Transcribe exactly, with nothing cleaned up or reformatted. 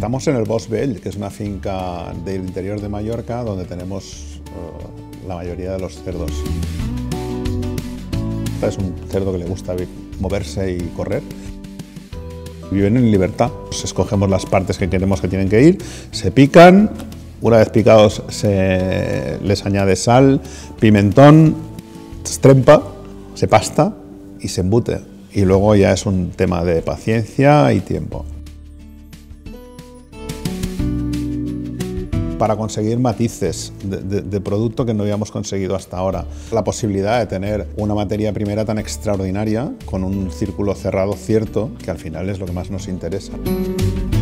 Estamos en el Bosc Vell, que es una finca del interior de Mallorca donde tenemos uh, la mayoría de los cerdos. Este es un cerdo que le gusta moverse y correr. Viven en libertad. Pues escogemos las partes que queremos que tienen que ir, se pican, una vez picados se les añade sal, pimentón, se estrempa, se pasta y se embute. Y luego ya es un tema de paciencia y tiempo. Para conseguir matices de, de, de producto que no habíamos conseguido hasta ahora. La posibilidad de tener una materia primera tan extraordinaria, con un círculo cerrado cierto, que al final es lo que más nos interesa.